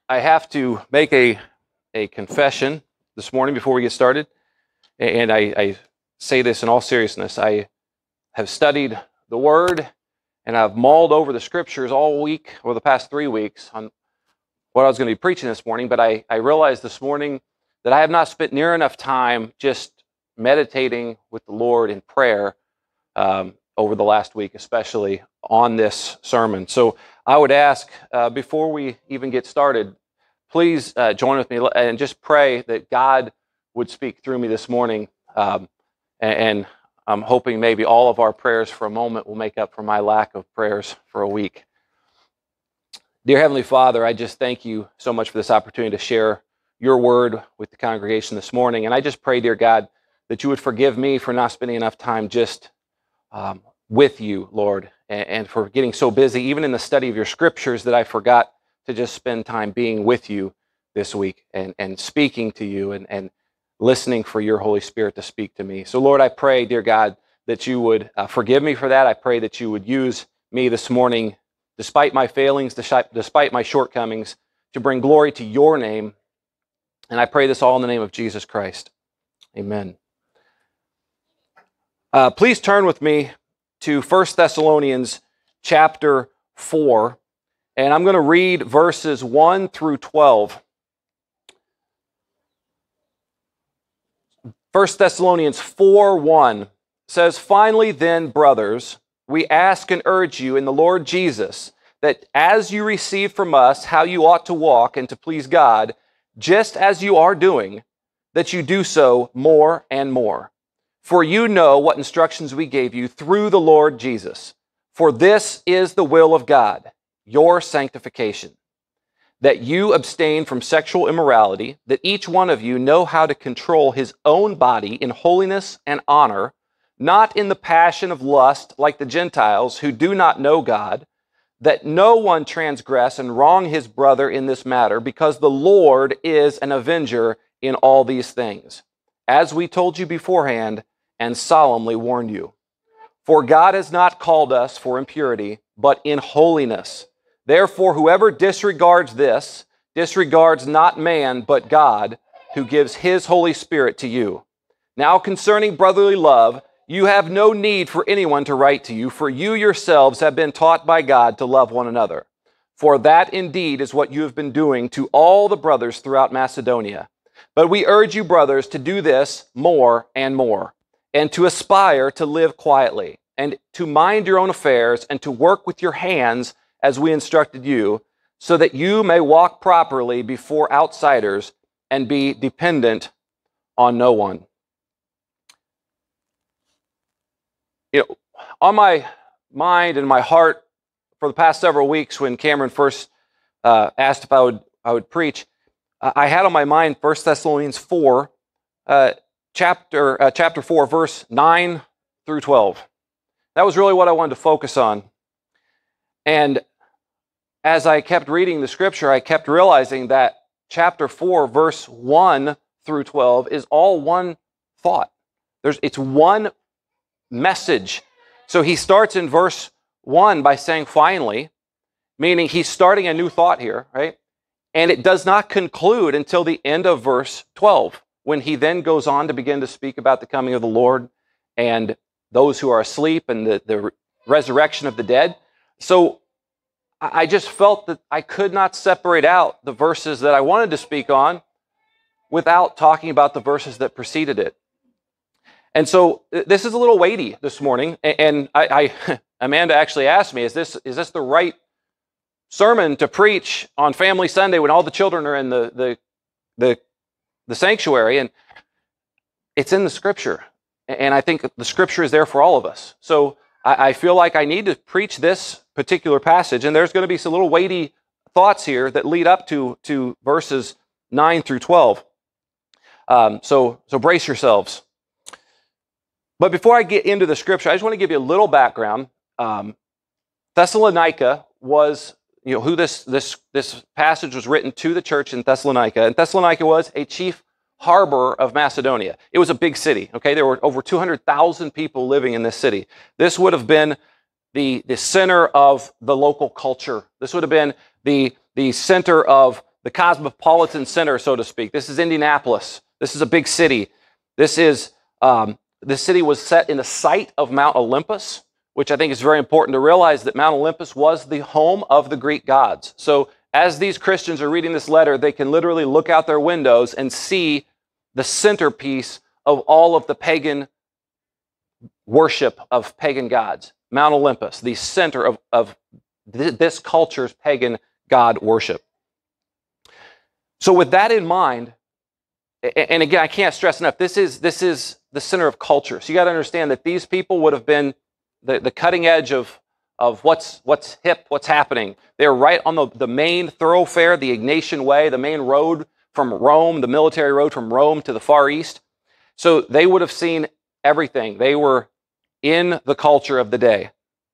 I have to make a confession this morning before we get started, and I say this in all seriousness. I have studied the Word, and I've mulled over the Scriptures all week, or the past 3 weeks, on what I was going to be preaching this morning, but I realized this morning that I have not spent near enough time just meditating with the Lord in prayer over the last week, especially on this sermon. So I would ask, before we even get started, please join with me and just pray that God would speak through me this morning. And I'm hoping maybe all of our prayers for a moment will make up for my lack of prayers for a week. Dear Heavenly Father, I just thank you so much for this opportunity to share your word with the congregation this morning. And I just pray, dear God, that you would forgive me for not spending enough time just with you, Lord, and for getting so busy, even in the study of your scriptures, that I forgot to just spend time being with you this week and speaking to you and listening for your Holy Spirit to speak to me. So, Lord, I pray, dear God, that you would forgive me for that. I pray that you would use me this morning, despite my failings, despite my shortcomings, to bring glory to your name. And I pray this all in the name of Jesus Christ. Amen. Please turn with me to 1 Thessalonians chapter 4, and I'm going to read verses 1 through 12. 1 Thessalonians 4:1 says, "Finally then, brothers, we ask and urge you in the Lord Jesus, that as you receive from us how you ought to walk and to please God, just as you are doing, that you do so more and more. For you know what instructions we gave you through the Lord Jesus. For this is the will of God, your sanctification, that you abstain from sexual immorality, that each one of you know how to control his own body in holiness and honor, not in the passion of lust like the Gentiles who do not know God, that no one transgress and wrong his brother in this matter, because the Lord is an avenger in all these things, as we told you beforehand and solemnly warned you. For God has not called us for impurity, but in holiness. Therefore, whoever disregards this, disregards not man, but God, who gives his Holy Spirit to you. Now concerning brotherly love, you have no need for anyone to write to you, for you yourselves have been taught by God to love one another. For that indeed is what you have been doing to all the brothers throughout Macedonia. But we urge you, brothers, to do this more and more, and to aspire to live quietly, and to mind your own affairs, and to work with your hands as we instructed you, so that you may walk properly before outsiders and be dependent on no one." You know, on my mind and my heart for the past several weeks, when Cameron first asked if I would preach, I had on my mind 1 Thessalonians 4, chapter 4, verse 9 through 12. That was really what I wanted to focus on. And as I kept reading the scripture, I kept realizing that chapter 4, verse 1 through 12 is all one thought. It's one message. So he starts in verse 1 by saying finally, meaning he's starting a new thought here, right? And it does not conclude until the end of verse 12, when he then goes on to begin to speak about the coming of the Lord and those who are asleep and the resurrection of the dead. So I just felt that I could not separate out the verses that I wanted to speak on without talking about the verses that preceded it. And so this is a little weighty this morning, and Amanda actually asked me, is this the right sermon to preach on Family Sunday when all the children are in the sanctuary? And it's in the scripture, and I think the scripture is there for all of us. So I feel like I need to preach this particular passage, and there's going to be some little weighty thoughts here that lead up to verses 9 through 12. So brace yourselves. But before I get into the scripture, I just want to give you a little background. Thessalonica was, who this passage was written to the church in Thessalonica. And Thessalonica was a chief harbor of Macedonia. It was a big city, okay? There were over 200,000 people living in this city. This would have been the center of the local culture. This would have been the center of the cosmopolitan center, so to speak. This is Indianapolis. This is a big city. This city was set in the site of Mount Olympus, which I think is very important to realize that Mount Olympus was the home of the Greek gods. So as these Christians are reading this letter, they can literally look out their windows and see the centerpiece of all of the pagan worship of pagan gods. Mount Olympus, the center of this culture's pagan god worship. So with that in mind, and again, I can't stress enough, this is the center of culture. So you got to understand that these people would have been the cutting edge of what's hip, what's happening. They're right on the main thoroughfare, the Ignatian Way, the main road from Rome, the military road from Rome to the Far East. So they would have seen everything. They were in the culture of the day.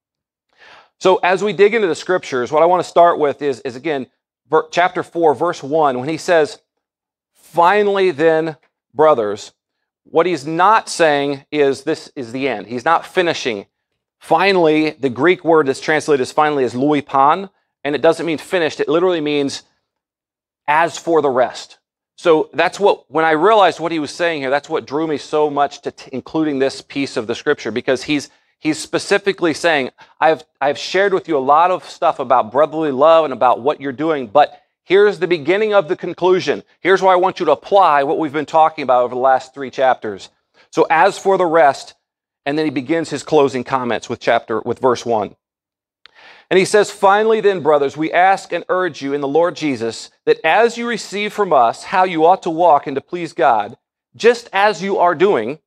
So as we dig into the scriptures, what I want to start with is again, chapter 4, verse 1, when he says, "Finally then, brothers," what he's not saying is this is the end. He's not finishing. Finally, the Greek word that's translated as finally is luipan, and it doesn't mean finished. It literally means as for the rest. So that's when I realized what he was saying here, that's what drew me so much to including this piece of the scripture, because he's specifically saying, I've shared with you a lot of stuff about brotherly love and about what you're doing, but here's the beginning of the conclusion. Here's why I want you to apply what we've been talking about over the last 3 chapters. So as for the rest, and then he begins his closing comments with verse 1. And he says, "Finally then, brothers, we ask and urge you in the Lord Jesus that as you receive from us how you ought to walk and to please God, just as you are doing,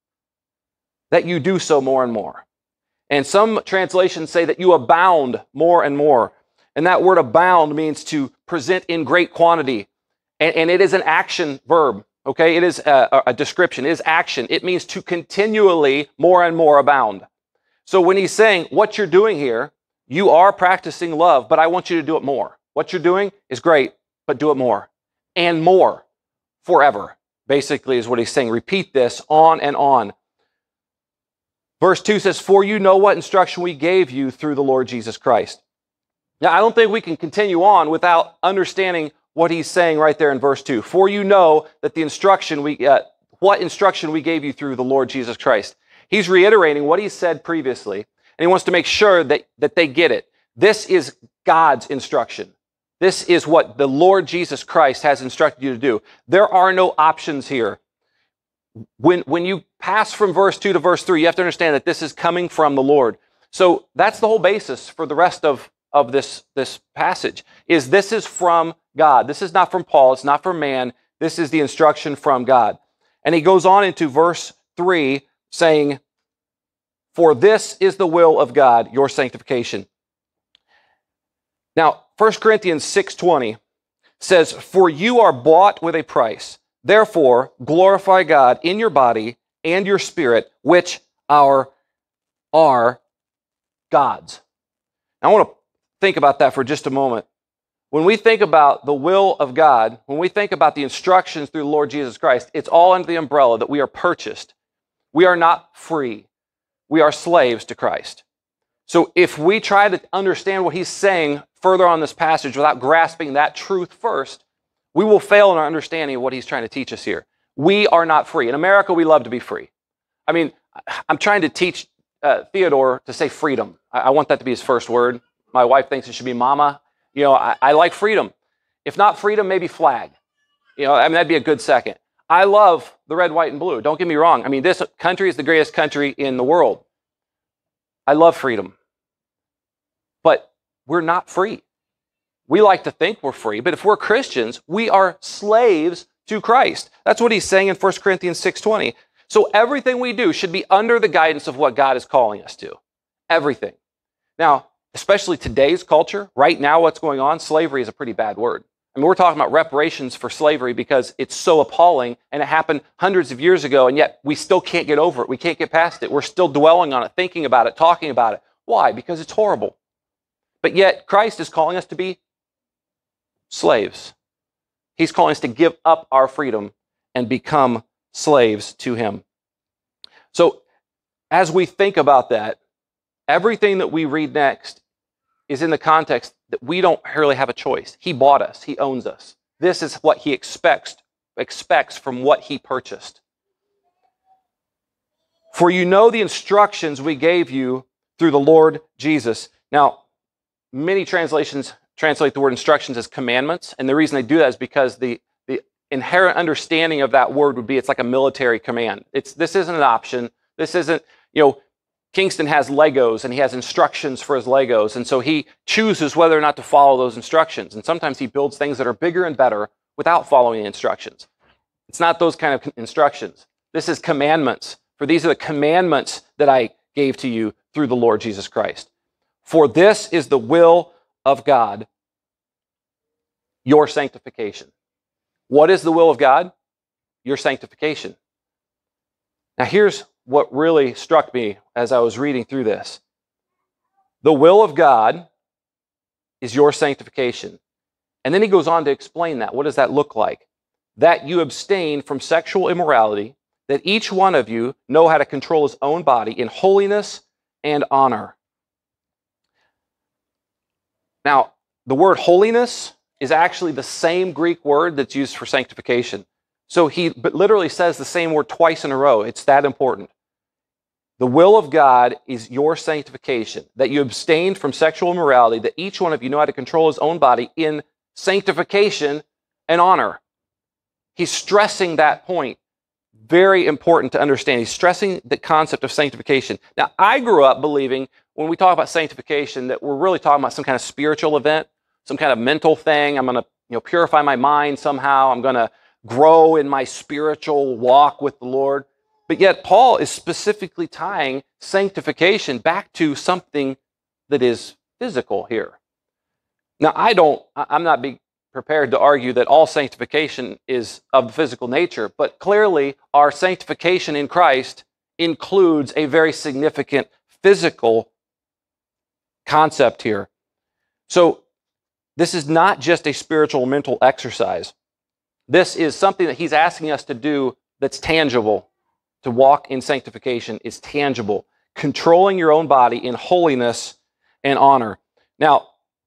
that you do so more and more." And some translations say that you abound more and more. And that word abound means to present in great quantity. And it is an action verb, okay? It is a description. It is action. It means to continually more and more abound. So when he's saying what you're doing here, you are practicing love, but I want you to do it more. What you're doing is great, but do it more. And more. Forever, basically, is what he's saying. Repeat this on and on. Verse 2 says, "For you know what instruction we gave you through the Lord Jesus Christ." Now, I don't think we can continue on without understanding what he's saying right there in verse 2. "For you know that what instruction we gave you through the Lord Jesus Christ." He's reiterating what he said previously, and he wants to make sure that they get it. This is God's instruction. This is what the Lord Jesus Christ has instructed you to do. There are no options here. When you pass from verse 2 to verse 3, you have to understand that this is coming from the Lord. So that's the whole basis for the rest of this passage, is this is from God. This is not from Paul. It's not from man. This is the instruction from God. And he goes on into verse 3 saying, "For this is the will of God, your sanctification." Now, 1 Corinthians 6:20 says, "For you are bought with a price. Therefore, glorify God in your body and your spirit, which are God's." Now, I want to think about that for just a moment. When we think about the will of God, when we think about the instructions through the Lord Jesus Christ, it's all under the umbrella that we are purchased. We are not free. We are slaves to Christ. So if we try to understand what he's saying further on this passage without grasping that truth first, we will fail in our understanding of what he's trying to teach us here. We are not free. In America, we love to be free. I mean, I'm trying to teach Theodore to say freedom. I want that to be his first word. My wife thinks it should be mama. You know, I like freedom. If not freedom, maybe flag. You know, I mean, that'd be a good second. I love the red, white, and blue. Don't get me wrong. I mean, this country is the greatest country in the world. I love freedom. But we're not free. We like to think we're free, but if we're Christians, we are slaves to Christ. That's what he's saying in 1 Corinthians 6:20. So everything we do should be under the guidance of what God is calling us to. Everything. Now, especially today's culture, right now what's going on, slavery is a pretty bad word. I mean, we're talking about reparations for slavery because it's so appalling and it happened hundreds of years ago, and yet we still can't get over it. We can't get past it. We're still dwelling on it, thinking about it, talking about it. Why? Because it's horrible. But yet Christ is calling us to be slaves. He's calling us to give up our freedom and become slaves to him. So as we think about that, everything that we read next is in the context that we don't really have a choice. He bought us. He owns us. This is what he expects from what he purchased. For you know the instructions we gave you through the Lord Jesus. Now, many translations translate the word instructions as commandments, and the reason they do that is because the inherent understanding of that word would be it's like a military command. This isn't an option. This isn't, Kingston has Legos and he has instructions for his Legos, and so he chooses whether or not to follow those instructions. And sometimes he builds things that are bigger and better without following the instructions. It's not those kind of instructions. This is commandments. For these are the commandments that I gave to you through the Lord Jesus Christ. For this is the will of God, your sanctification. What is the will of God? Your sanctification. Now here's what really struck me as I was reading through this. The will of God is your sanctification. And then he goes on to explain that. What does that look like? That you abstain from sexual immorality, that each one of you know how to control his own body in holiness and honor. Now, the word holiness is actually the same Greek word that's used for sanctification. So he literally says the same word twice in a row. It's that important. The will of God is your sanctification, that you abstain from sexual immorality, that each one of you know how to control his own body in sanctification and honor. He's stressing that point. Very important to understand. He's stressing the concept of sanctification. Now, I grew up believing when we talk about sanctification that we're really talking about some kind of spiritual event, some kind of mental thing. I'm going to purify my mind somehow. I'm going to grow in my spiritual walk with the Lord. But yet Paul is specifically tying sanctification back to something that is physical here. Now, I'm not prepared to argue that all sanctification is of the physical nature, but clearly our sanctification in Christ includes a very significant physical concept here. So this is not just a spiritual mental exercise. This is something that he's asking us to do that's tangible. To walk in sanctification is tangible. Controlling your own body in holiness and honor. Now,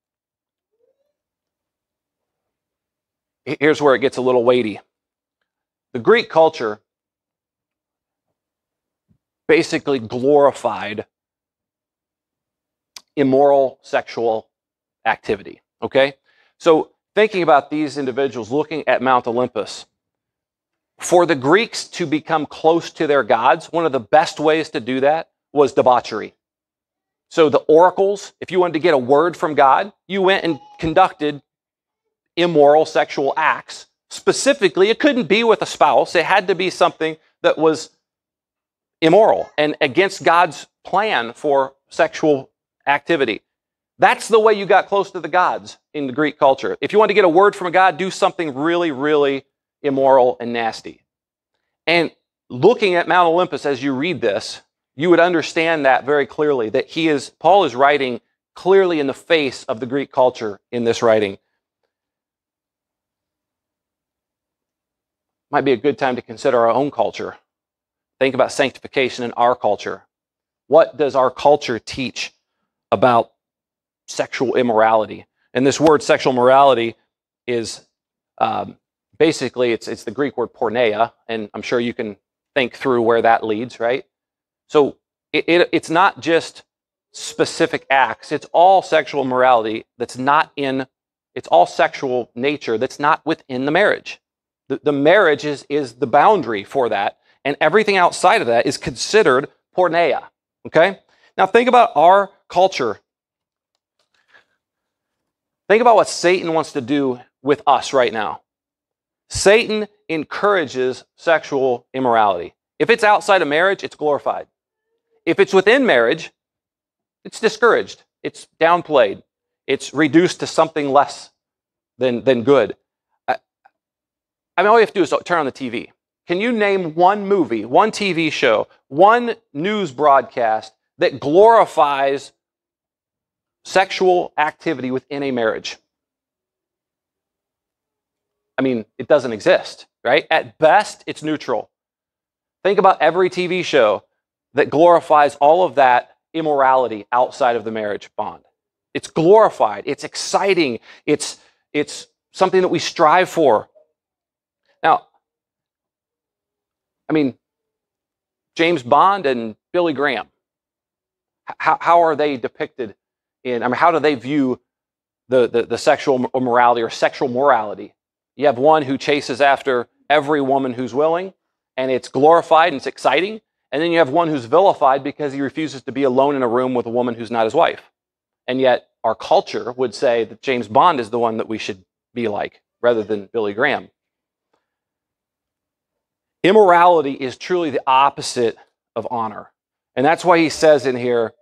here's where it gets a little weighty. The Greek culture basically glorified immoral sexual activity, okay? So thinking about these individuals looking at Mount Olympus, for the Greeks to become close to their gods, one of the best ways to do that was debauchery. So the oracles, if you wanted to get a word from God, you went and conducted immoral sexual acts. Specifically, it couldn't be with a spouse. It had to be something that was immoral and against God's plan for sexual activity. That's the way you got close to the gods in the Greek culture. If you want to get a word from God, do something really, really immoral and nasty. And looking at Mount Olympus as you read this, you would understand that very clearly, that Paul is writing clearly in the face of the Greek culture in this writing. Might be a good time to consider our own culture. Think about sanctification in our culture. What does our culture teach about sexual immorality? And this word sexual morality is basically, it's the Greek word porneia, and I'm sure you can think through where that leads, right? So it's not just specific acts. It's all sexual morality it's all sexual nature that's not within the marriage. The marriage is the boundary for that, and everything outside of that is considered porneia, okay? Now think about our culture. Think about what Satan wants to do with us right now. Satan encourages sexual immorality. If it's outside of marriage, it's glorified. If it's within marriage, it's discouraged. It's downplayed. It's reduced to something less than good. All you have to do is turn on the TV. Can you name one movie, one TV show, one news broadcast that glorifies sexual activity within a marriage? It doesn't exist, right? At best, it's neutral. Think about every TV show that glorifies all of that immorality outside of the marriage bond. It's glorified. It's exciting. It's something that we strive for. Now, I mean, James Bond and Billy Graham, how are they depicted in, I mean, how do they view the sexual immorality or sexual morality? You have one who chases after every woman who's willing, and it's glorified and it's exciting. And then you have one who's vilified because he refuses to be alone in a room with a woman who's not his wife. And yet our culture would say that James Bond is the one that we should be like, rather than Billy Graham. Immorality is truly the opposite of honor. And that's why he says in here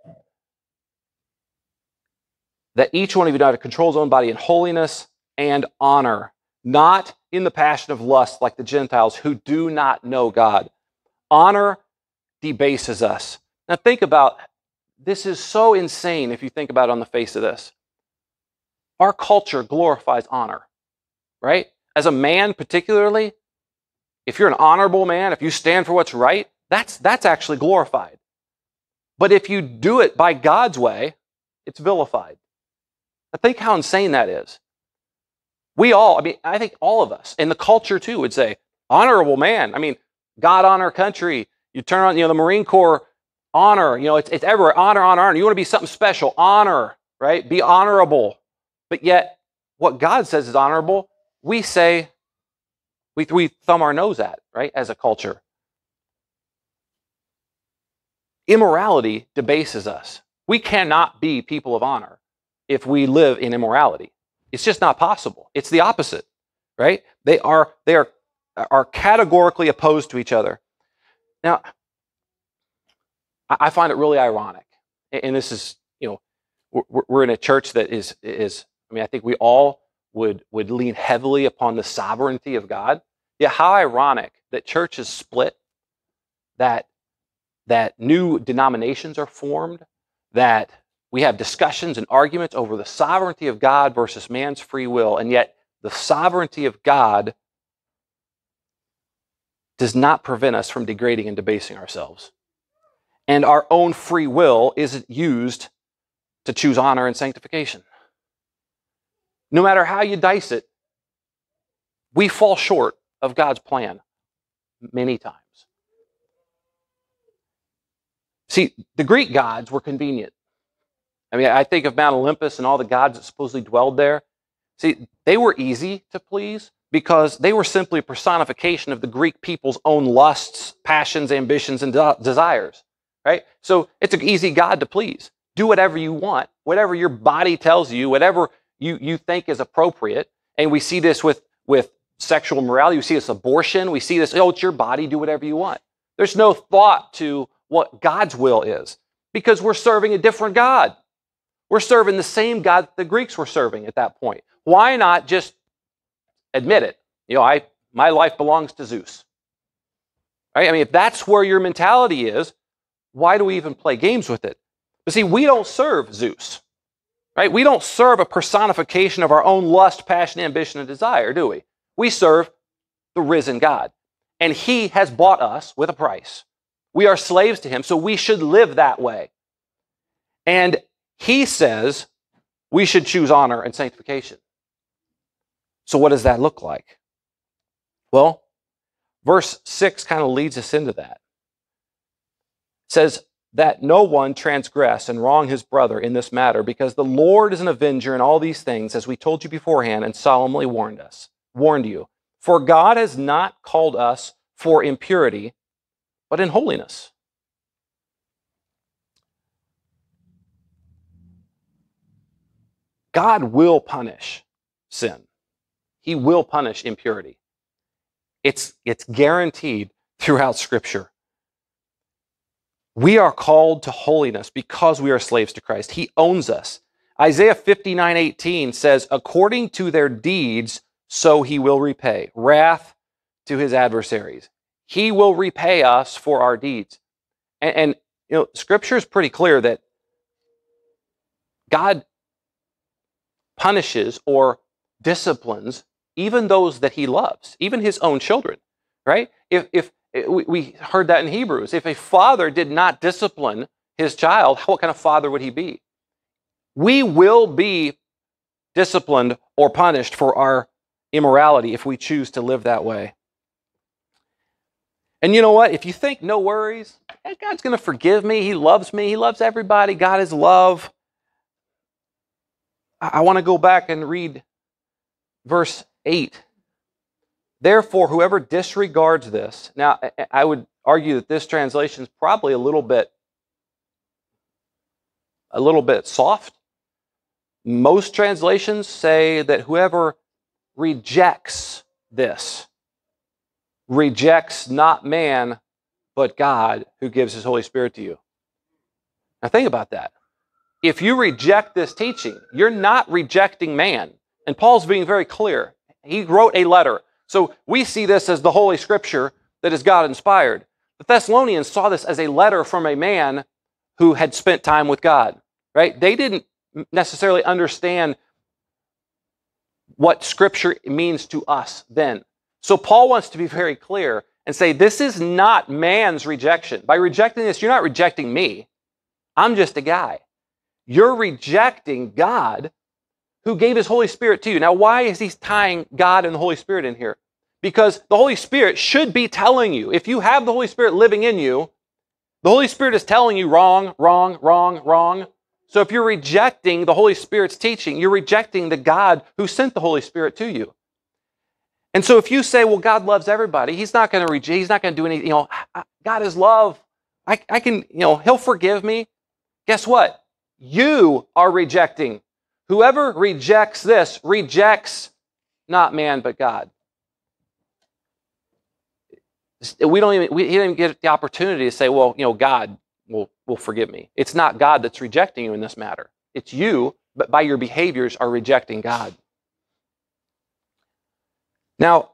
that each one of you know how to control his own body in holiness and honor, not in the passion of lust like the Gentiles who do not know God. Honor debases us. Now think about, this is so insane if you think about it on the face of this. Our culture glorifies honor, right? As a man particularly, if you're an honorable man, if you stand for what's right, that's actually glorified. But if you do it by God's way, it's vilified. Now think how insane that is. We all, I mean, I think all of us, and the culture too, would say, honorable man. I mean, God, honor, country. You turn on, the Marine Corps, honor. It's everywhere. Honor, honor, honor. You want to be something special. Honor, right? Be honorable. But yet, what God says is honorable, we say, we thumb our nose at, right, as a culture. Immorality debases us. We cannot be people of honor if we live in immorality. It's just not possible. It's the opposite, right? They are categorically opposed to each other. Now, I find it really ironic, and this is, we're in a church that is. I mean, I think we all would lean heavily upon the sovereignty of God. Yeah, how ironic that church is split, that new denominations are formed, that we have discussions and arguments over the sovereignty of God versus man's free will, and yet the sovereignty of God does not prevent us from degrading and debasing ourselves. And our own free will isn't used to choose honor and sanctification. No matter how you dice it, we fall short of God's plan many times. See, the Greek gods were convenient. I mean, I think of Mount Olympus and all the gods that supposedly dwelled there. See, they were easy to please because they were simply a personification of the Greek people's own lusts, passions, ambitions, and desires, right? So it's an easy God to please. Do whatever you want, whatever your body tells you, whatever you think is appropriate. And we see this with sexual morality. We see this abortion. We see this, it's your body, do whatever you want. There's no thought to what God's will is because we're serving a different God. We're serving the same God that the Greeks were serving at that point. Why not just admit it? My life belongs to Zeus. Right? I mean, if that's where your mentality is, why do we even play games with it? But see, we don't serve Zeus. Right? We don't serve a personification of our own lust, passion, ambition, and desire, do we? We serve the risen God. And He has bought us with a price. We are slaves to Him, so we should live that way. And He says we should choose honor and sanctification. So what does that look like? Well, verse 6 kind of leads us into that. It says that no one transgress and wrong his brother in this matter, because the Lord is an avenger in all these things, as we told you beforehand and solemnly warned you. For God has not called us for impurity, but in holiness. God will punish sin. He will punish impurity. It's guaranteed throughout Scripture. We are called to holiness because we are slaves to Christ. He owns us. Isaiah 59:18 says, according to their deeds, so He will repay. Wrath to His adversaries. He will repay us for our deeds. And Scripture is pretty clear that God punishes or disciplines even those that He loves, even His own children, right? If we heard that in Hebrews. If a father did not discipline his child, what kind of father would he be? We will be disciplined or punished for our immorality if we choose to live that way. And you know what? If you think no worries, God's going to forgive me. He loves me. He loves everybody. God is love. I want to go back and read verse 8. Therefore, whoever disregards this. Now, I would argue that this translation is probably a little bit soft. Most translations say that whoever rejects this rejects not man, but God who gives his Holy Spirit to you. Now think about that. If you reject this teaching, you're not rejecting man. And Paul's being very clear. He wrote a letter. So we see this as the Holy Scripture that is God-inspired. The Thessalonians saw this as a letter from a man who had spent time with God, right? They didn't necessarily understand what Scripture means to us then. So Paul wants to be very clear and say, this is not man's rejection. By rejecting this, you're not rejecting me. I'm just a guy. You're rejecting God who gave his Holy Spirit to you. Now, why is he tying God and the Holy Spirit in here? Because the Holy Spirit should be telling you, if you have the Holy Spirit living in you, the Holy Spirit is telling you wrong, wrong, wrong, wrong. So if you're rejecting the Holy Spirit's teaching, you're rejecting the God who sent the Holy Spirit to you. And so if you say, well, God loves everybody, he's not going to reject, he's not going to do anything, God is love. I can, he'll forgive me. Guess what? You are rejecting. Whoever rejects this rejects not man, but God. He didn't get the opportunity to say, well, God will forgive me. It's not God that's rejecting you in this matter. It's you, but by your behaviors are rejecting God. Now,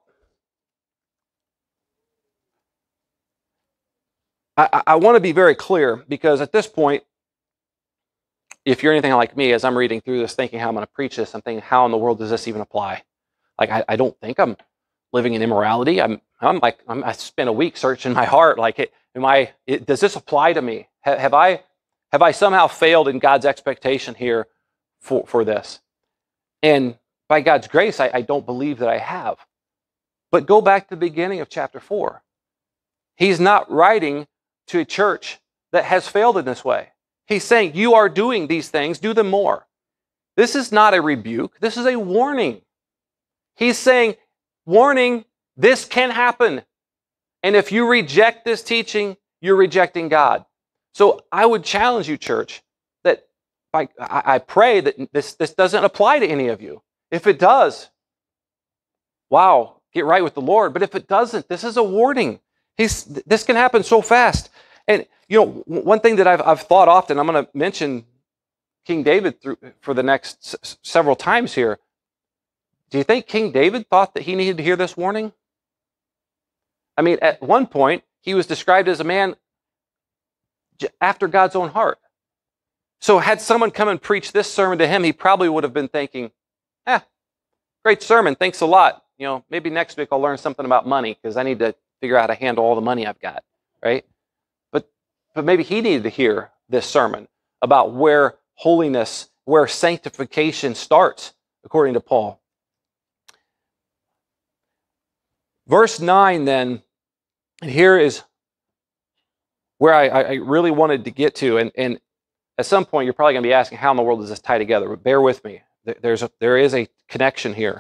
I want to be very clear, because at this point, if you're anything like me, as I'm reading through this, thinking how I'm going to preach this, I'm thinking, how in the world does this even apply? Like, I don't think I'm living in immorality. I spent a week searching my heart. Like, does this apply to me? Have I somehow failed in God's expectation here for this? And by God's grace, I don't believe that I have. But go back to the beginning of chapter 4. He's not writing to a church that has failed in this way. He's saying, you are doing these things, do them more. This is not a rebuke. This is a warning. He's saying, warning, this can happen. And if you reject this teaching, you're rejecting God. So I would challenge you, church, that I pray that this doesn't apply to any of you. If it does, wow, get right with the Lord. But if it doesn't, this is a warning. This can happen so fast. And, one thing that I've thought often, I'm going to mention King David for the next several times here. Do you think King David thought that he needed to hear this warning? I mean, at one point, he was described as a man after God's own heart. So had someone come and preach this sermon to him, he probably would have been thinking, great sermon, thanks a lot. Maybe next week I'll learn something about money, because I need to figure out how to handle all the money I've got, right? But maybe he needed to hear this sermon about where holiness, where sanctification starts, according to Paul. Verse 9 then, and here is where I really wanted to get to, and at some point you're probably going to be asking, how in the world does this tie together? But bear with me. There is a connection here.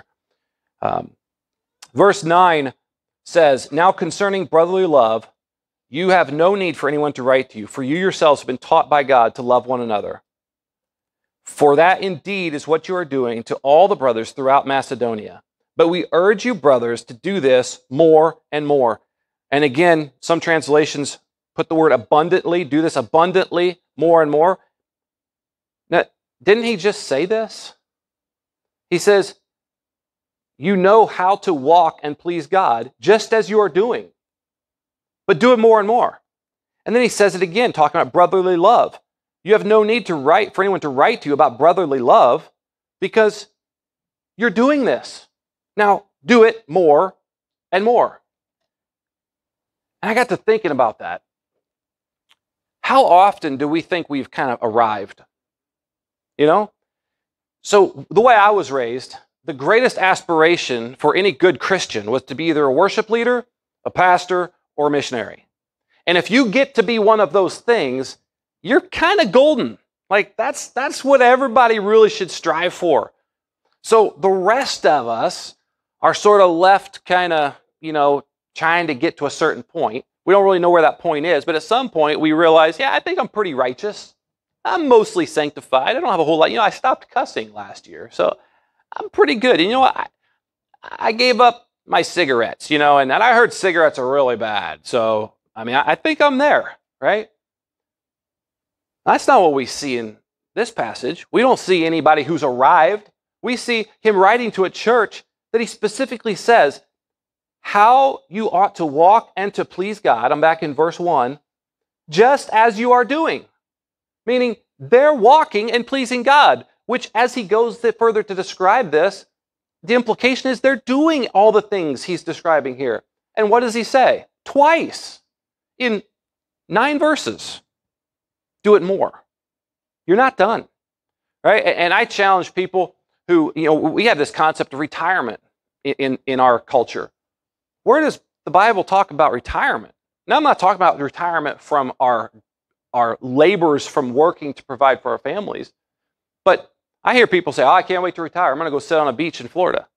Verse 9 says, now concerning brotherly love, you have no need for anyone to write to you, for you yourselves have been taught by God to love one another. For that indeed is what you are doing to all the brothers throughout Macedonia. But we urge you, brothers, to do this more and more. And again, some translations put the word abundantly, do this abundantly, more and more. Now, didn't he just say this? He says, you know how to walk and please God, just as you are doing. But do it more and more. And then he says it again, talking about brotherly love. You have no need for anyone to write to you about brotherly love, because you're doing this. Now, do it more and more. And I got to thinking about that. How often do we think we've kind of arrived? you know? So the way I was raised, the greatest aspiration for any good Christian was to be either a worship leader, a pastor, or a missionary. And if you get to be one of those things, you're kind of golden. Like that's what everybody really should strive for. So the rest of us are sort of left kind of, trying to get to a certain point. We don't really know where that point is, but at some point we realize, yeah, I think I'm pretty righteous. I'm mostly sanctified. I don't have a whole lot. I stopped cussing last year, so I'm pretty good. And you know what? I gave up my cigarettes, and I heard cigarettes are really bad. So, I think I'm there, right? That's not what we see in this passage. We don't see anybody who's arrived. We see him writing to a church that he specifically says how you ought to walk and to please God. I'm back in verse 1. Just as you are doing. Meaning they're walking and pleasing God, which as he goes further to describe this, the implication is they're doing all the things he's describing here. And what does he say? Twice in 9 verses. Do it more. You're not done, right? And I challenge people who, we have this concept of retirement in our culture. Where does the Bible talk about retirement? Now, I'm not talking about retirement from our labors from working to provide for our families, but I hear people say, I can't wait to retire. I'm going to go sit on a beach in Florida.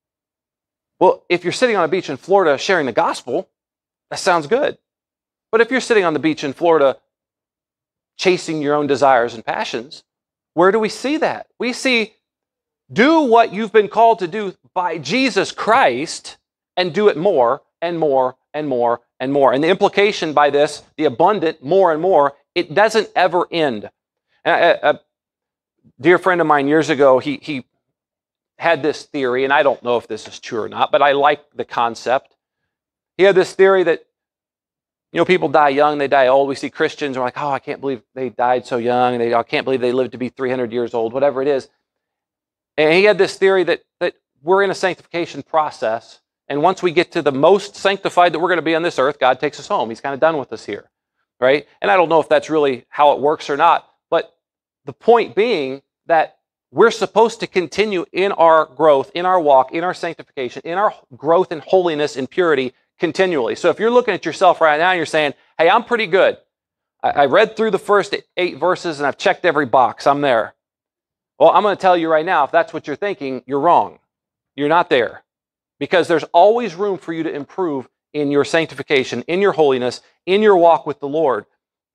Well, if you're sitting on a beach in Florida sharing the gospel, that sounds good. But if you're sitting on the beach in Florida chasing your own desires and passions, where do we see that? We see, do what you've been called to do by Jesus Christ and do it more and more and more and more. And the implication by this, the abundant, more and more, it doesn't ever end. A dear friend of mine years ago, he had this theory, and I don't know if this is true or not, but I like the concept. He had this theory that, people die young, they die old. We see Christians are like, I can't believe they died so young. I can't believe they lived to be 300 years old, whatever it is. And he had this theory that we're in a sanctification process, and once we get to the most sanctified that we're going to be on this earth, God takes us home. He's kind of done with us here, right? And I don't know if that's really how it works or not, but the point being that we're supposed to continue in our growth, in our walk, in our sanctification, in our growth in holiness and purity continually. So if you're looking at yourself right now and you're saying, hey, I'm pretty good. I read through the first 8 verses and I've checked every box. I'm there. Well, I'm going to tell you right now, if that's what you're thinking, you're wrong. You're not there. Because there's always room for you to improve in your sanctification, in your holiness, in your walk with the Lord.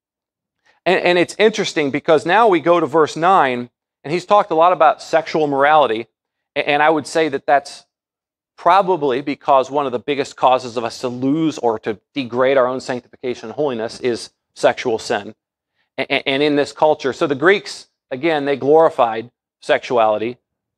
And it's interesting because now we go to verse 9, and he's talked a lot about sexual morality. And I would say that that's probably because one of the biggest causes of us to lose or to degrade our own sanctification and holiness is sexual sin. And in this culture, so the Greeks, again, they glorified sexuality.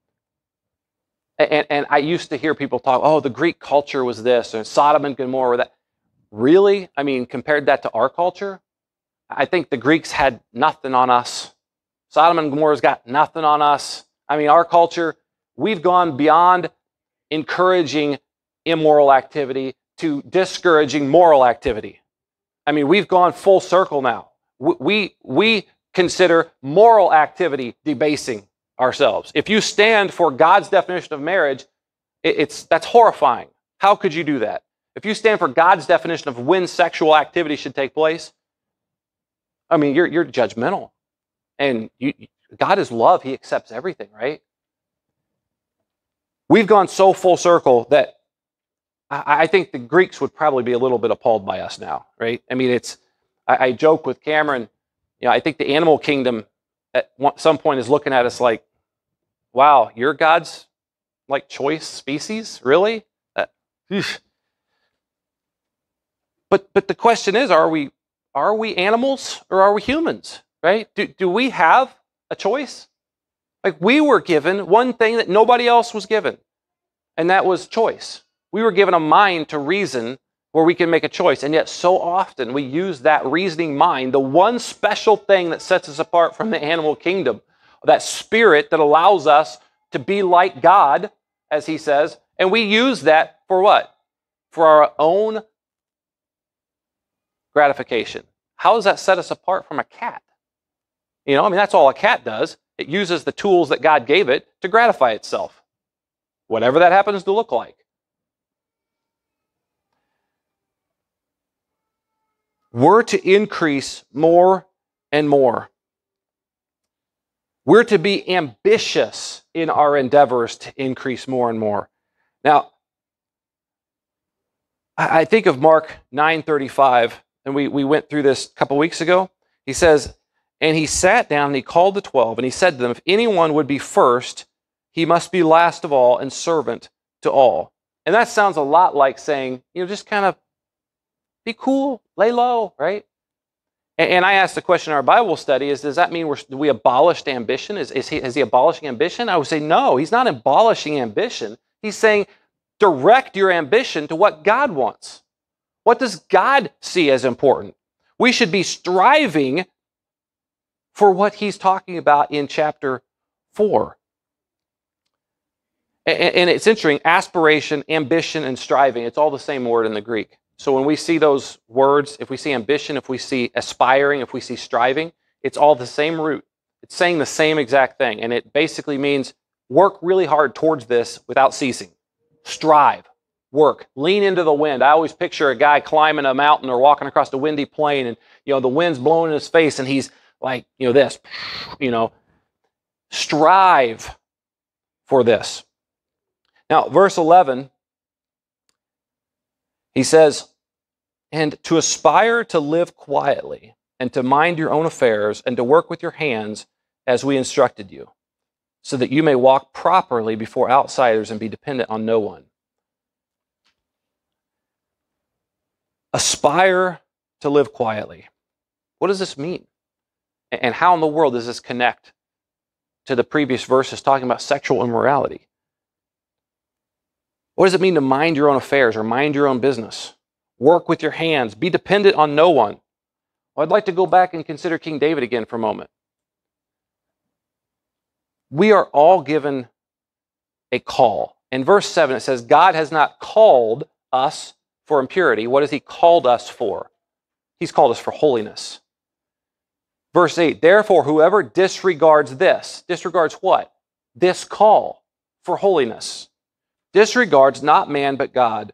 And I used to hear people talk, the Greek culture was this, and Sodom and Gomorrah were that. Really? Compared that to our culture, I think the Greeks had nothing on us. Sodom and Gomorrah's got nothing on us. Our culture, we've gone beyond encouraging immoral activity to discouraging moral activity. We've gone full circle now. We consider moral activity debasing ourselves. If you stand for God's definition of marriage, that's horrifying. How could you do that? If you stand for God's definition of when sexual activity should take place, you're judgmental. And God is love. He accepts everything, right? We've gone so full circle that I think the Greeks would probably be a little bit appalled by us now, right? I joke with Cameron, I think the animal kingdom at some point is looking at us like, wow, you're God's choice species? Really? But the question is, are we animals or are we humans, right? Do we have a choice? We were given one thing that nobody else was given, and that was choice. We were given a mind to reason where we can make a choice, and yet so often we use that reasoning mind, the one special thing that sets us apart from the animal kingdom, that spirit that allows us to be like God, as he says, and we use that for what? For our own gratification. How does that set us apart from a cat? You know, I mean, that's all a cat does. It uses the tools that God gave it to gratify itself, whatever that happens to look like. We're to increase more and more. We're to be ambitious in our endeavors to increase more and more. Now, I think of Mark 9:35, and we went through this a couple weeks ago. He says, and he sat down and he called the 12, and he said to them, if anyone would be first, he must be last of all and servant to all. And that sounds a lot like saying, you know, just kind of be cool, lay low, right? And I asked the question in our Bible study, does that mean we abolished ambition? Is he abolishing ambition? I would say no, he's not abolishing ambition. He's saying direct your ambition to what God wants. What does God see as important? We should be striving for what he's talking about in chapter 4. And it's interesting, aspiration, ambition, and striving, it's all the same word in the Greek. So when we see those words, if we see ambition, if we see aspiring, if we see striving, it's all the same root. It's saying the same exact thing. And it basically means work really hard towards this without ceasing. Strive, work, lean into the wind. I always picture a guy climbing a mountain or walking across a windy plain, and you know the wind's blowing in his face, and he's like, you know, this, you know, strive for this. Now, verse 11, he says, and to aspire to live quietly and to mind your own affairs and to work with your hands as we instructed you, so that you may walk properly before outsiders and be dependent on no one. Aspire to live quietly. What does this mean? And how in the world does this connect to the previous verses talking about sexual immorality? What does it mean to mind your own affairs or mind your own business? Work with your hands. Be dependent on no one. Well, I'd like to go back and consider King David again for a moment. We are all given a call. In verse 7, it says, God has not called us for impurity. What has he called us for? He's called us for holiness. Verse 8, therefore, whoever disregards this, disregards what? This call for holiness. Disregards not man, but God.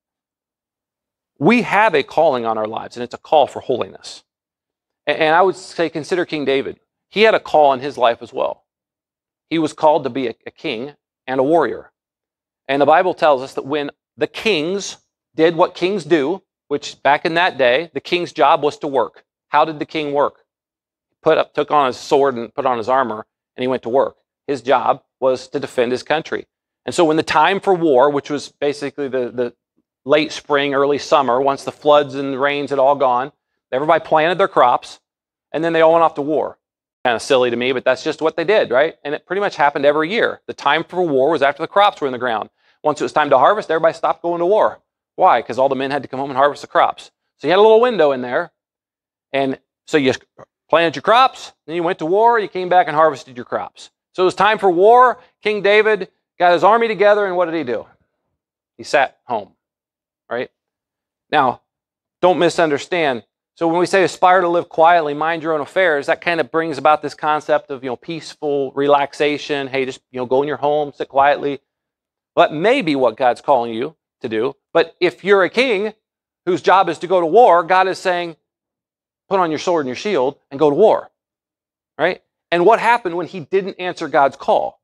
We have a calling on our lives, and it's a call for holiness. And I would say consider King David. He had a call in his life as well. He was called to be a king and a warrior. And the Bible tells us that when the kings did what kings do, which back in that day, the king's job was to work. How did the king work? Took on his sword and put on his armor, and he went to work. His job was to defend his country. And so when the time for war, which was basically the late spring, early summer, once the floods and the rains had all gone, everybody planted their crops, and then they all went off to war. Kind of silly to me, but that's just what they did, right? And it pretty much happened every year. The time for war was after the crops were in the ground. Once it was time to harvest, everybody stopped going to war. Why? Because all the men had to come home and harvest the crops. So you had a little window in there, and so you planted your crops, then you went to war, you came back and harvested your crops. So it was time for war. King David got his army together, and what did he do? He sat home, right? Now, don't misunderstand. So when we say aspire to live quietly, mind your own affairs, that kind of brings about this concept of, peaceful relaxation. Hey, just, go in your home, sit quietly. Well, that may be what God's calling you to do. But if you're a king whose job is to go to war, God is saying, put on your sword and your shield and go to war, right? And what happened when he didn't answer God's call?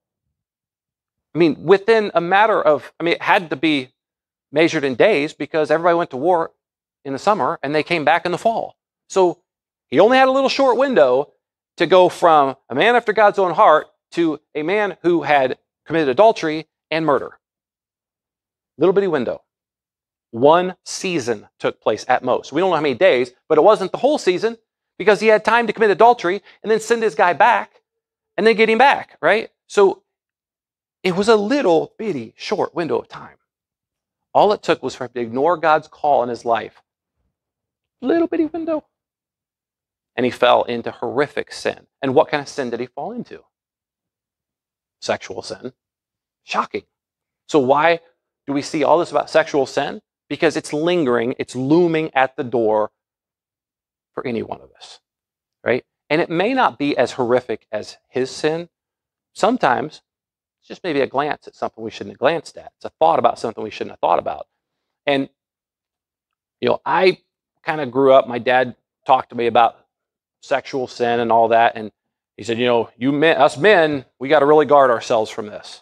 I mean, within a matter of, it had to be measured in days because everybody went to war in the summer and they came back in the fall. So he only had a little short window to go from a man after God's own heart to a man who had committed adultery and murder. Little bitty window. One season took place at most. We don't know how many days, but it wasn't the whole season because he had time to commit adultery and then send his guy back and then get him back, right? So it was a little bitty short window of time. All it took was for him to ignore God's call in his life. Little bitty window. And he fell into horrific sin. And what kind of sin did he fall into? Sexual sin. Shocking. So why do we see all this about sexual sin? Because it's lingering, it's looming at the door for any one of us, right? And it may not be as horrific as his sin. Sometimes it's just maybe a glance at something we shouldn't have glanced at. It's a thought about something we shouldn't have thought about. And, I kind of grew up, my dad talked to me about sexual sin and all that. And he said, us men, we got to really guard ourselves from this.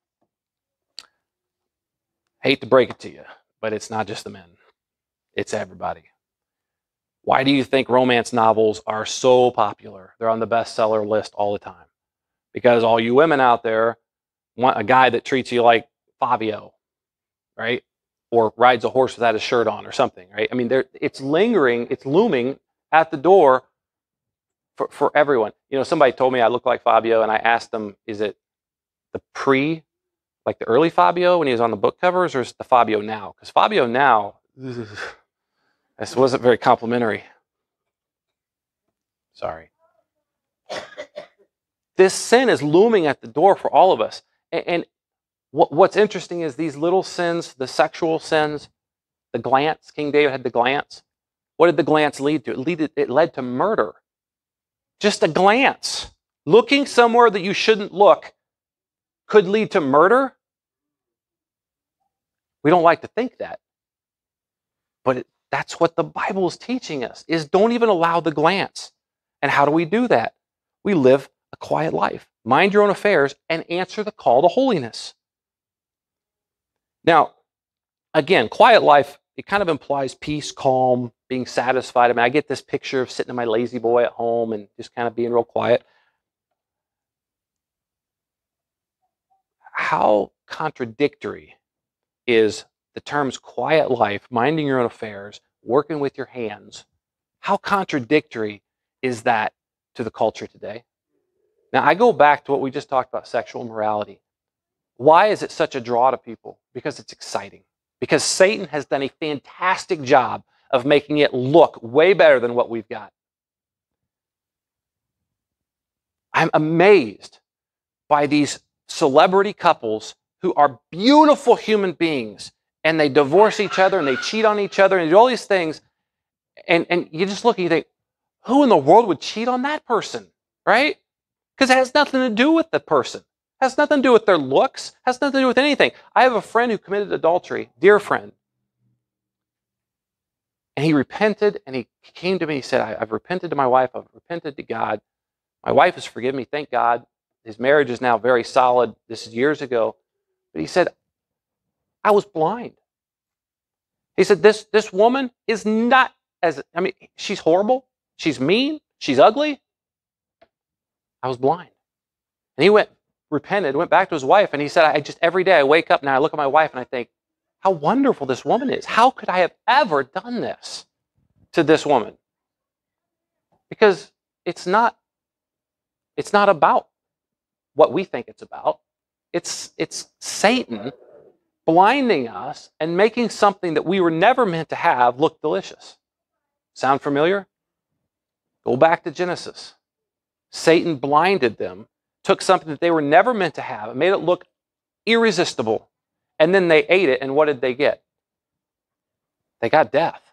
Hate to break it to you, but it's not just the men. It's everybody. Why do you think romance novels are so popular? They're on the bestseller list all the time. Because all you women out there want a guy that treats you like Fabio, right? Or rides a horse without his shirt on or something, right? I mean, it's lingering, it's looming at the door for everyone. Somebody told me I look like Fabio, and I asked them, is it the like the early Fabio when he was on the book covers, or is it the Fabio now? Because Fabio now, this wasn't very complimentary. Sorry. This sin is looming at the door for all of us. And what's interesting is these little sins, the sexual sins, the glance. King David had the glance. What did the glance lead to? It led to murder. Just a glance. Looking somewhere that you shouldn't look could lead to murder. We don't like to think that. But that's what the Bible is teaching us, is don't even allow the glance. And how do we do that? We live a quiet life. Mind your own affairs and answer the call to holiness. Now, again, quiet life, it kind of implies peace, calm, being satisfied. I mean, I get this picture of sitting in my lazy boy at home and just kind of being real quiet. How contradictory is the terms quiet life, minding your own affairs, working with your hands? How contradictory is that to the culture today? Now, I go back to what we just talked about, sexual immorality. Why is it such a draw to people? Because it's exciting. Because Satan has done a fantastic job of making it look way better than what we've got. I'm amazed by these celebrity couples who are beautiful human beings, and they divorce each other and they cheat on each other and do all these things. And you just look and you think, who in the world would cheat on that person, right? Because it has nothing to do with the person. It has nothing to do with their looks. It has nothing to do with anything. I have a friend who committed adultery, dear friend. And he repented, and he came to me. He said, I've repented to my wife. I've repented to God. My wife has forgiven me, thank God. His marriage is now very solid. This is years ago. But he said, I was blind. He said, this woman is not she's horrible. She's mean. She's ugly. I was blind. And he repented, went back to his wife, and he said, every day I wake up and I look at my wife and I think, how wonderful this woman is. How could I have ever done this to this woman? Because it's not about what we think it's about. It's Satan blinding us and making something that we were never meant to have look delicious. Sound familiar? Go back to Genesis. Satan blinded them, took something that they were never meant to have, and made it look irresistible. And then they ate it, and what did they get? They got death.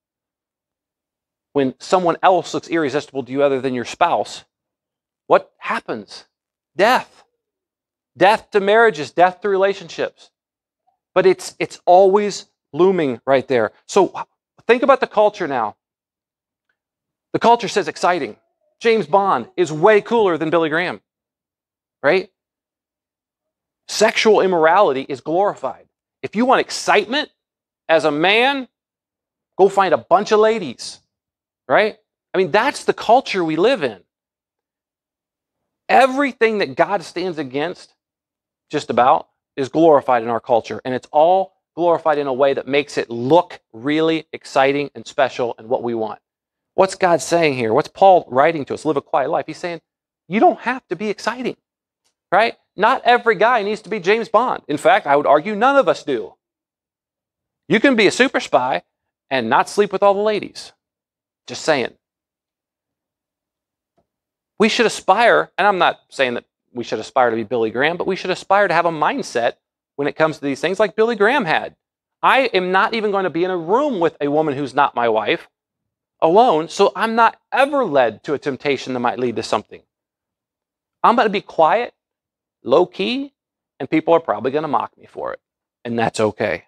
When someone else looks irresistible to you other than your spouse, what happens? Death. Death to marriages, death to relationships. But it's always looming right there. So think about the culture now. The culture says exciting. James Bond is way cooler than Billy Graham, right? Sexual immorality is glorified. If you want excitement as a man, go find a bunch of ladies, right? I mean, that's the culture we live in. Everything that God stands against, just about, is glorified in our culture. And it's all glorified in a way that makes it look really exciting and special and what we want. What's God saying here? What's Paul writing to us? Live a quiet life. He's saying, you don't have to be exciting, right? Not every guy needs to be James Bond. In fact, I would argue none of us do. You can be a super spy and not sleep with all the ladies. Just saying. We should aspire, and I'm not saying that we should aspire to be Billy Graham, but we should aspire to have a mindset when it comes to these things like Billy Graham had. I am not even going to be in a room with a woman who's not my wife. alone, so I'm not ever led to a temptation that might lead to something. I'm going to be quiet, low key, and people are probably going to mock me for it. And that's okay.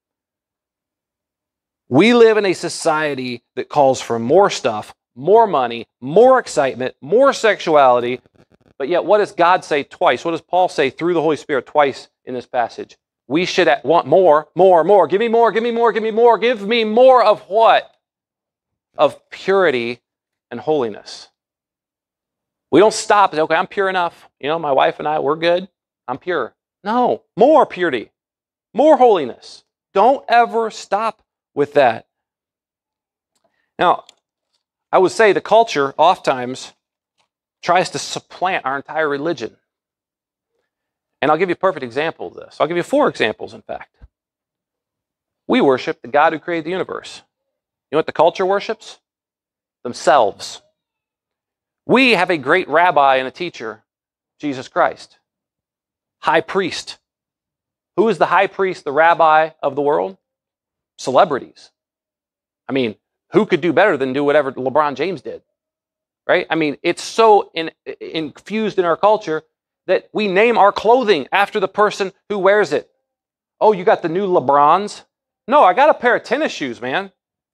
We live in a society that calls for more stuff, more money, more excitement, more sexuality. But yet, what does God say twice? What does Paul say through the Holy Spirit twice in this passage? We should want more, more, more. Give me more, give me more, give me more. Give me more of what? Of purity and holiness. We don't stop and say, okay, I'm pure enough. You know, my wife and I, we're good. I'm pure. No, more purity, more holiness. Don't ever stop with that. Now, I would say the culture oftentimes tries to supplant our entire religion. And I'll give you a perfect example of this. I'll give you 4 examples, in fact. We worship the God who created the universe. You know what the culture worships? Themselves. We have a great rabbi and a teacher, Jesus Christ. High priest. Who is the high priest, the rabbi of the world? Celebrities. I mean, who could do better than do whatever LeBron James did? Right? I mean, it's so infused in our culture that we name our clothing after the person who wears it. Oh, you got the new LeBrons? No, I got a pair of tennis shoes, man.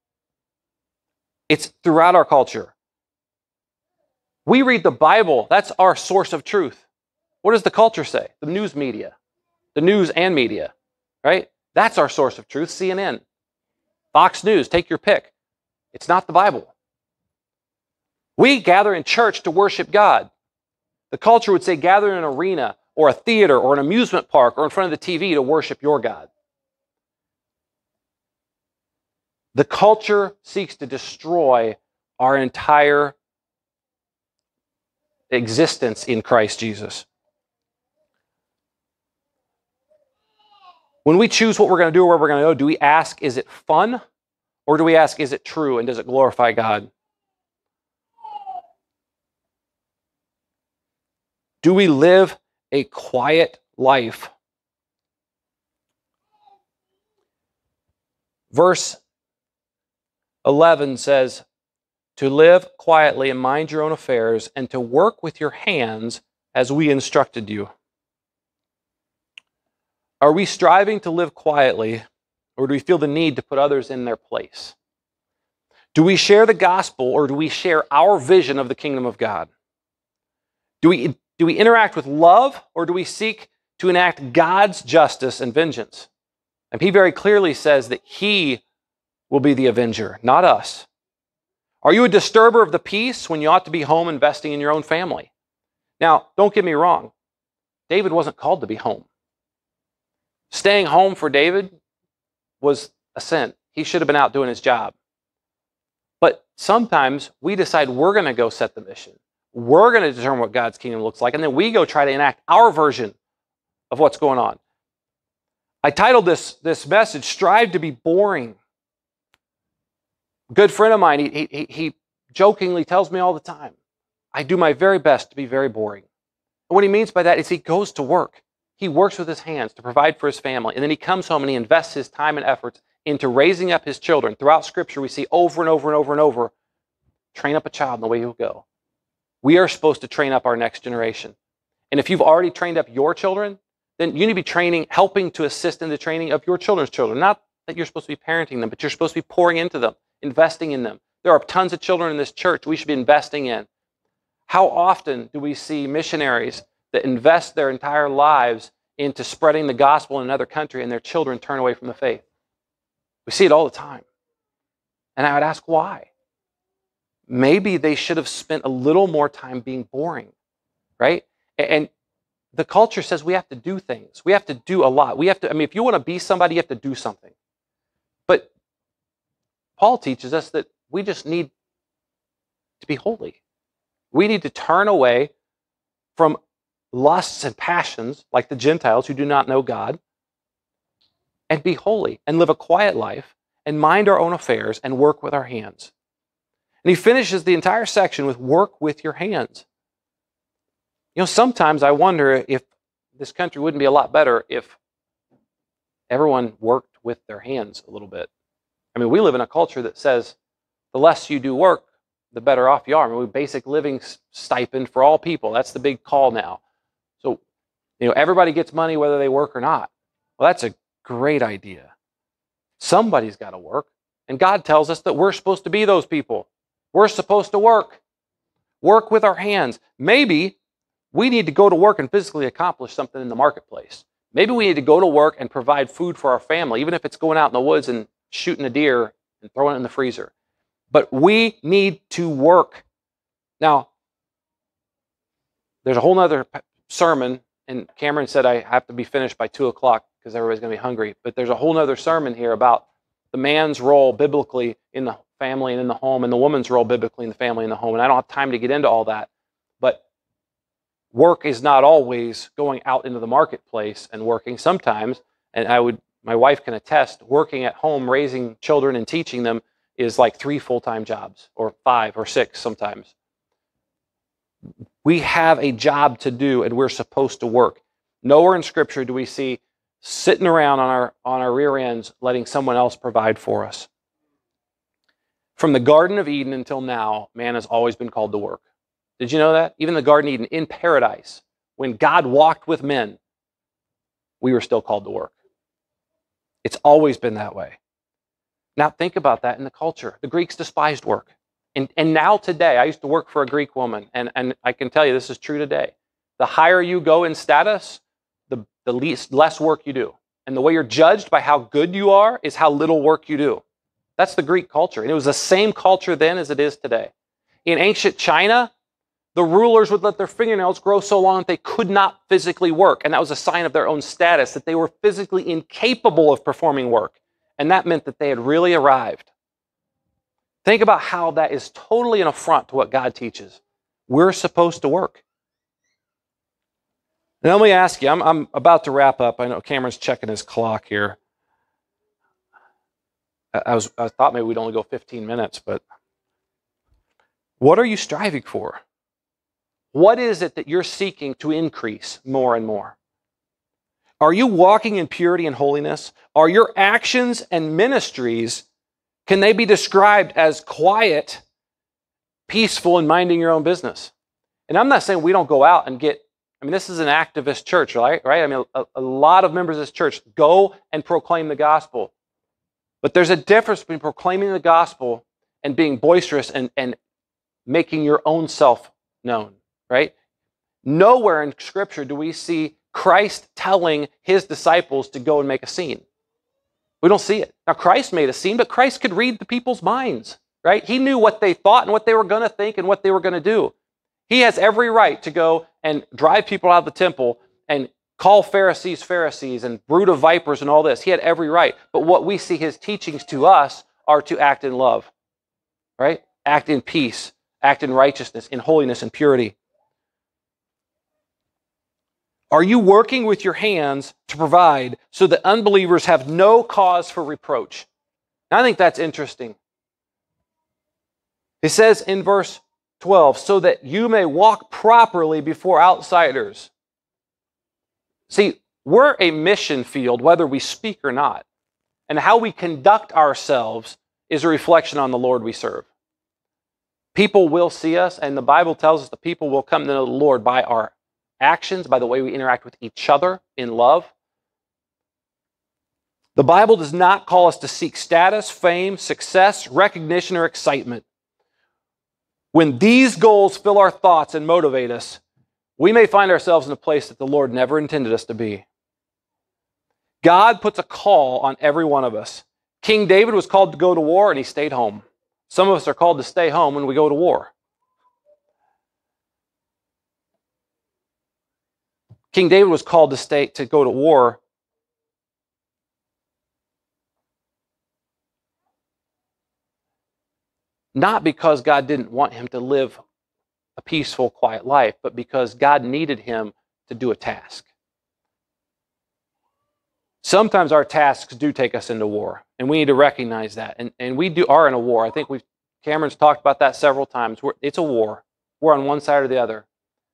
It's throughout our culture. We read the Bible. That's our source of truth. What does the culture say? The news media. The news and media, right? That's our source of truth. CNN. Fox News, take your pick. It's not the Bible. We gather in church to worship God. The culture would say gather in an arena or a theater or an amusement park or in front of the TV to worship your God. The culture seeks to destroy our entire existence in Christ Jesus. When we choose what we're going to do or where we're going to go, do we ask, is it fun? Or do we ask, is it true and does it glorify God? Do we live a quiet life? Verse 11 says, to live quietly and mind your own affairs and to work with your hands as we instructed you. Are we striving to live quietly, or do we feel the need to put others in their place? Do we share the gospel, or do we share our vision of the kingdom of God? Do we interact with love, or do we seek to enact God's justice and vengeance? And he very clearly says that he will be the avenger, not us. Are you a disturber of the peace when you ought to be home investing in your own family? Now, don't get me wrong. David wasn't called to be home. Staying home for David was a sin. He should have been out doing his job. But sometimes we decide we're going to go set the mission. We're going to determine what God's kingdom looks like, and then we go try to enact our version of what's going on. I titled this message, Strive to be Boring. A good friend of mine, he jokingly tells me all the time, I do my very best to be very boring. And what he means by that is he goes to work. He works with his hands to provide for his family, and then he comes home and he invests his time and efforts into raising up his children. Throughout Scripture, we see over and over and over and over, train up a child in the way he'll go. We are supposed to train up our next generation. And if you've already trained up your children, then you need to be helping to assist in the training of your children's children. Not that you're supposed to be parenting them, but you're supposed to be pouring into them, investing in them. There are tons of children in this church we should be investing in. How often do we see missionaries that invest their entire lives into spreading the gospel in another country and their children turn away from the faith? We see it all the time. And I would ask why. Maybe they should have spent a little more time being boring, right? And the culture says we have to do things. We have to do a lot. If you want to be somebody, you have to do something. But Paul teaches us that we just need to be holy. We need to turn away from lusts and passions like the Gentiles who do not know God and be holy and live a quiet life and mind our own affairs and work with our hands. And he finishes the entire section with work with your hands. You know, sometimes I wonder if this country wouldn't be a lot better if everyone worked with their hands a little bit. I mean, we live in a culture that says the less you do work, the better off you are. I mean, basic living stipend for all people. That's the big call now. So, everybody gets money whether they work or not. Well, that's a great idea. Somebody's got to work. And God tells us that we're supposed to be those people. We're supposed to work. Work with our hands. Maybe we need to go to work and physically accomplish something in the marketplace. Maybe we need to go to work and provide food for our family, even if it's going out in the woods and shooting a deer and throwing it in the freezer. But we need to work. Now, there's a whole nother sermon, and Cameron said I have to be finished by 2 o'clock because everybody's going to be hungry. But there's a whole nother sermon here about the man's role biblically in the family and in the home, and the woman's role biblically in the family and the home. And I don't have time to get into all that. But work is not always going out into the marketplace and working. Sometimes, and my wife can attest, working at home, raising children and teaching them is like 3 full-time jobs, or 5 or 6 sometimes. We have a job to do, and we're supposed to work. Nowhere in Scripture do we see sitting around on our rear ends letting someone else provide for us. From the Garden of Eden until now, man has always been called to work. Did you know that? Even the Garden of Eden, in paradise, when God walked with men, we were still called to work. It's always been that way. Now think about that in the culture. The Greeks despised work. And now today, I used to work for a Greek woman, and I can tell you this is true today. The higher you go in status, the less work you do. And the way you're judged by how good you are is how little work you do. That's the Greek culture. And it was the same culture then as it is today. In ancient China, the rulers would let their fingernails grow so long that they could not physically work. And that was a sign of their own status, that they were physically incapable of performing work. And that meant that they had really arrived. Think about how that is totally an affront to what God teaches. We're supposed to work. Now let me ask you, I'm about to wrap up. I know Cameron's checking his clock here. I thought maybe we'd only go 15 minutes, but what are you striving for? What is it that you're seeking to increase more and more? Are you walking in purity and holiness? Are your actions and ministries, can they be described as quiet, peaceful, and minding your own business? And I'm not saying we don't go out and this is an activist church, right? I mean, a lot of members of this church go and proclaim the gospel. But there's a difference between proclaiming the gospel and being boisterous and making your own self known, right? Nowhere in Scripture do we see Christ telling his disciples to go and make a scene. We don't see it. Now, Christ made a scene, but Christ could read the people's minds, right? He knew what they thought and what they were going to think and what they were going to do. He has every right to go and drive people out of the temple and call Pharisees Pharisees and brood of vipers and all this. He had every right. But what we see his teachings to us are to act in love, right? Act in peace, act in righteousness, in holiness and purity. Are you working with your hands to provide so that unbelievers have no cause for reproach? Now, I think that's interesting. It says in verse 12, so that you may walk properly before outsiders. See, we're a mission field, whether we speak or not. And how we conduct ourselves is a reflection on the Lord we serve. People will see us, and the Bible tells us the people will come to know the Lord by our actions, by the way we interact with each other in love. The Bible does not call us to seek status, fame, success, recognition, or excitement. When these goals fill our thoughts and motivate us, we may find ourselves in a place that the Lord never intended us to be. God puts a call on every one of us. King David was called to go to war, and he stayed home. Some of us are called to stay home when we go to war. King David was called to go to war. Not because God didn't want him to live a peaceful, quiet life, but because God needed him to do a task. Sometimes our tasks do take us into war, and we need to recognize that. And we are in a war. I think Cameron's talked about that several times. It's a war. We're on one side or the other.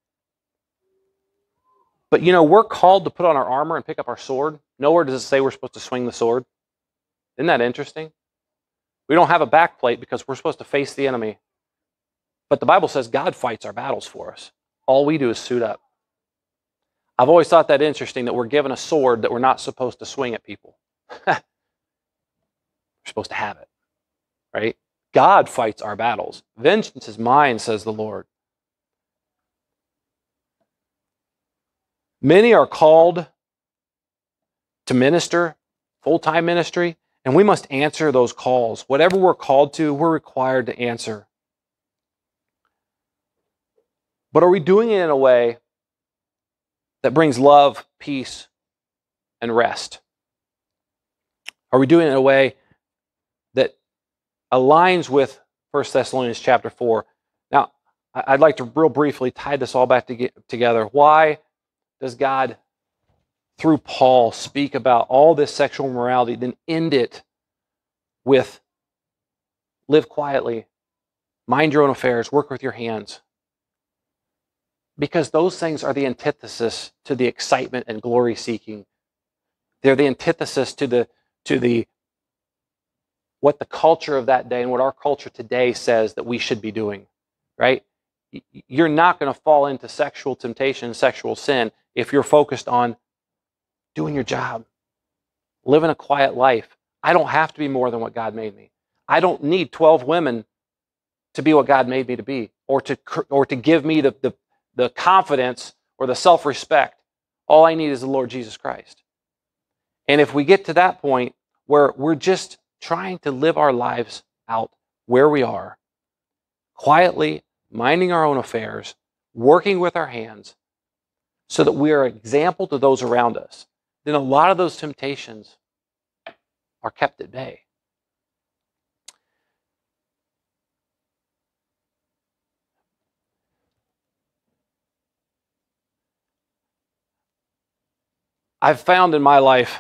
But we're called to put on our armor and pick up our sword. Nowhere does it say we're supposed to swing the sword. Isn't that interesting? We don't have a backplate because we're supposed to face the enemy. But the Bible says God fights our battles for us. All we do is suit up. I've always thought that interesting, that we're given a sword that we're not supposed to swing at people. We're supposed to have it, right? God fights our battles. Vengeance is mine, says the Lord. Many are called to minister, full-time ministry, and we must answer those calls. Whatever we're called to, we're required to answer. But are we doing it in a way that brings love, peace, and rest? Are we doing it in a way that aligns with 1 Thessalonians chapter 4? Now, I'd like to real briefly tie this all back together. Why does God, through Paul, speak about all this sexual morality, then end it with live quietly, mind your own affairs, work with your hands? Because those things are the antithesis to the excitement and glory seeking. They're the antithesis to the what the culture of that day and what our culture today says that we should be doing, right? You're not going to fall into sexual temptation, sexual sin, if you're focused on doing your job, living a quiet life. I don't have to be more than what God made me. I don't need 12 women to be what God made me to be, or to give me the confidence or the self-respect. All I need is the Lord Jesus Christ. And if we get to that point where we're just trying to live our lives out where we are, quietly, minding our own affairs, working with our hands, so that we are an example to those around us, then a lot of those temptations are kept at bay. I've found in my life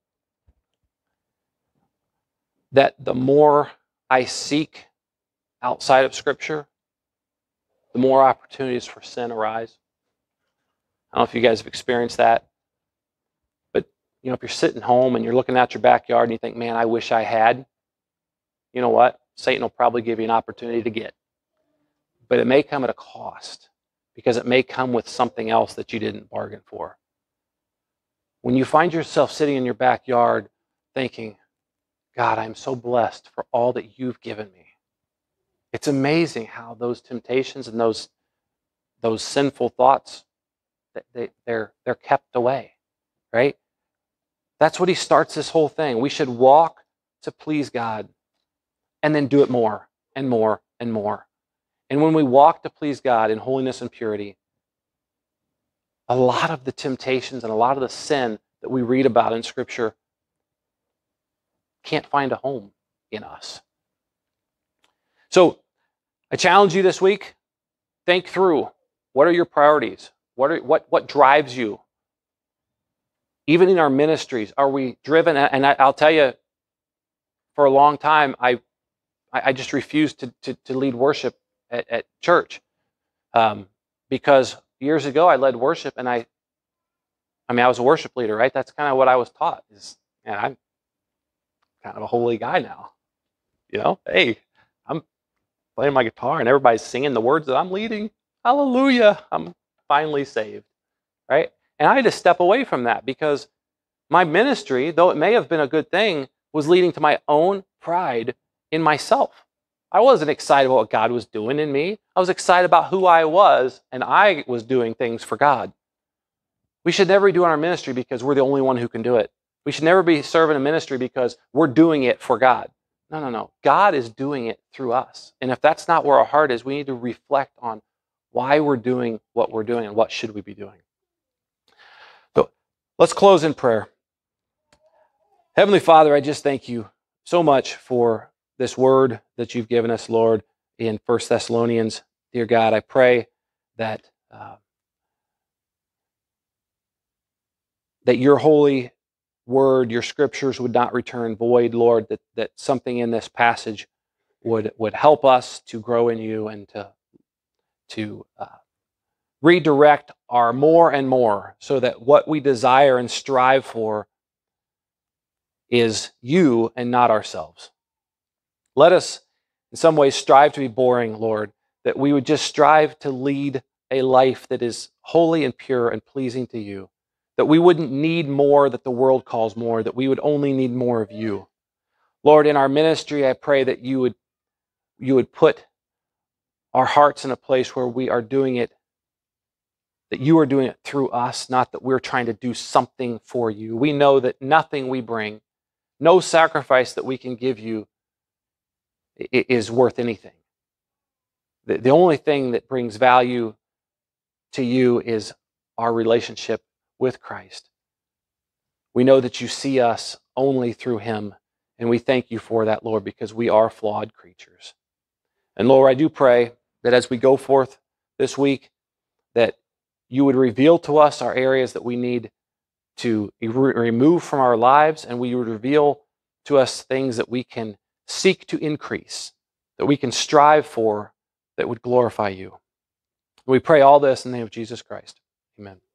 that the more I seek outside of Scripture, the more opportunities for sin arise. I don't know if you guys have experienced that, but if you're sitting home and you're looking at your backyard and you think, man, I wish I had, you know what? Satan will probably give you an opportunity to get. But it may come at a cost, because it may come with something else that you didn't bargain for. When you find yourself sitting in your backyard thinking, God, I'm so blessed for all that you've given me. It's amazing how those temptations and those sinful thoughts, they're kept away, right? That's what he starts this whole thing. We should walk to please God and then do it more and more and more. And when we walk to please God in holiness and purity, a lot of the temptations and a lot of the sin that we read about in Scripture can't find a home in us. So I challenge you this week, think through, what are your priorities? What drives you? Even in our ministries, are we driven? And I'll tell you, for a long time, I just refused to lead worship at church, because years ago I led worship, and I was a worship leader, right? That's kind of what I was taught. I'm kind of a holy guy now. Hey, I'm playing my guitar and everybody's singing the words that I'm leading. Hallelujah, I'm finally saved, right? And I had to step away from that, because my ministry, though it may have been a good thing, was leading to my own pride in myself. I wasn't excited about what God was doing in me. I was excited about who I was, and I was doing things for God. We should never be doing our ministry because we're the only one who can do it. We should never be serving a ministry because we're doing it for God. No. God is doing it through us. And if that's not where our heart is, we need to reflect on why we're doing what we're doing and what should we be doing. So let's close in prayer. Heavenly Father, I just thank you so much for this word that you've given us, Lord, in 1 Thessalonians. Dear God, I pray that your holy word, your scriptures would not return void, Lord, that something in this passage would help us to grow in you and to redirect our more and more, so that what we desire and strive for is you and not ourselves. Let us, in some ways, strive to be boring, Lord, that we would just strive to lead a life that is holy and pure and pleasing to you, that we wouldn't need more that the world calls more, that we would only need more of you. Lord, in our ministry, I pray that you would put our hearts in a place where we are doing it, that you are doing it through us, not that we're trying to do something for you. We know that nothing we bring, no sacrifice that we can give you is worth anything. The only thing that brings value to you is our relationship with Christ. We know that you see us only through him, and we thank you for that, Lord, because we are flawed creatures. And Lord, I do pray that as we go forth this week, that you would reveal to us our areas that we need to remove from our lives, and we would reveal to us things that we can seek to increase, that we can strive for, that would glorify you. We pray all this in the name of Jesus Christ. Amen.